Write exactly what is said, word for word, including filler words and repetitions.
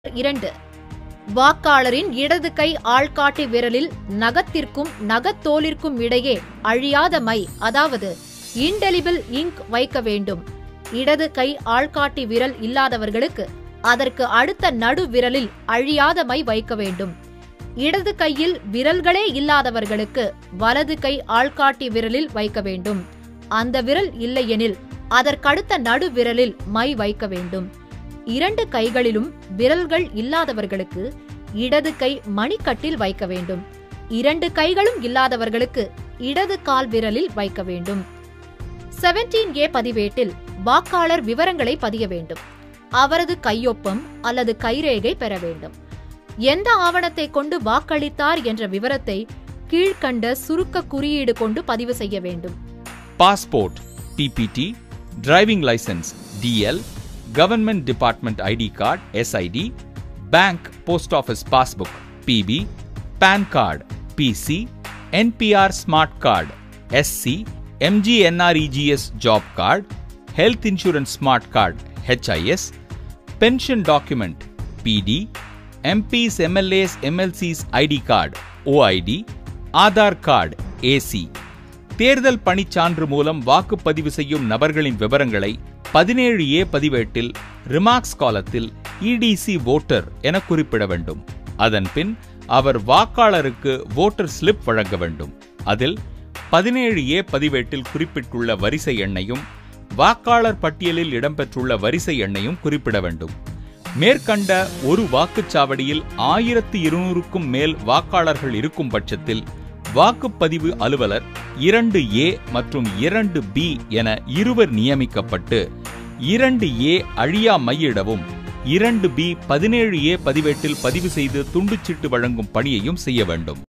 இரண்டு. வாக்காளரின் இடது கை ஆள்காட்டி விரலில் நகத்திற்கும் நகத்தோலிற்கும் இடையே அழியாத மை அதாவது இன்டெலிபிள் இங்க் வைக்க வேண்டும். இடது கை ஆள்காட்டி விரல் இல்லாதவர்களுக்கு அதற்கு அடுத்த நடு விரலில் அழியாத மை வைக்க வேண்டும். இடது கையில் விரல்களே இல்லாதவர்களுக்கு வலது கை ஆள்காட்டி விரலில் வைக்க வேண்டும். அந்த விரல் இல்லையெனில் அதற்கடுத்த நடு விரலில் மை வைக்க வேண்டும். இரண்டு கைகளிலும் விரல்கள் இல்லாதவர்களுக்கு இடது கை மணிக்கட்டில் வைக்க வேண்டும். இரண்டு கைகளும் இல்லாதவர்களுக்கு இடது கால் விரலில் வைக்க வேண்டும். பதினேழு ஏ பதிவேட்டில் வாக்காளர் விவரங்களை பதிய வேண்டும். அவரது கையொப்பம் அல்லது கைரேகை பெற வேண்டும். எந்த ஆவணத்தை கொண்டு வாக்களித்தார் என்ற விவரத்தை கீழ்கண்ட சுருக்க குறியீடு கொண்டு பதிவு செய்ய வேண்டும். Passport P P T, driving licence D L, government department ID card S I D, bank post office passbook P B, PAN card P C, N P R smart card S C, M G N R E G S job card, health insurance smart card H I S, pension document P D, M Ps M L As M L Cs ID card O I D, Aadhaar card A C. தேர்தல் பணிச்சான்று மூலம் வாக்குப்பதிவு செய்யும் நபர்களின் விவரங்களை பதினேழு ஏ பதிவேட்டில் remarks காலத்தில் இ டி சி வோட்டர் என குறிப்பிட வேண்டும். அதன் பின் அவர் வாக்காளருக்கு வோட்டர் ஸ்லிப் வழங்க வேண்டும். அதில் பதினேழு ஏ பதிவேட்டில் குறிப்பிட்டுள்ள வரிசை எண்ணையும் வாக்காளர் பட்டியலில் இடம்பெற்றுள்ள வரிசை எண்ணையும் குறிப்பிட வேண்டும். மேற்கண்ட ஒரு வாக்குச்சாவடியில் ஆயிரத்தி இருநூறுக்கும் மேல் வாக்காளர்கள் இருக்கும் பட்சத்தில் வாக்குப்பதிவு அலுவலர் இரண்டு ஏ மற்றும் இரண்டு பி என இருவர் நியமிக்கப்பட்டு இரண்டு ஏ அழியா மையிடவும் இரண்டு பி பதினேழு ஏ பதிவேட்டில் பதிவு செய்து துண்டுச்சீட்டு வழங்கும் பணியையும் செய்ய வேண்டும்.